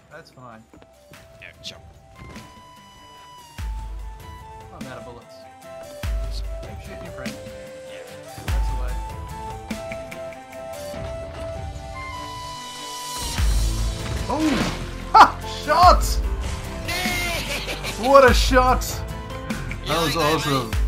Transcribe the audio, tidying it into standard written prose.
That's fine. Yeah, jump. I'm out of bullets. Keep shooting your friend. Yeah. That's the way. Oh! Ha! Shot! What a shot! That was awesome.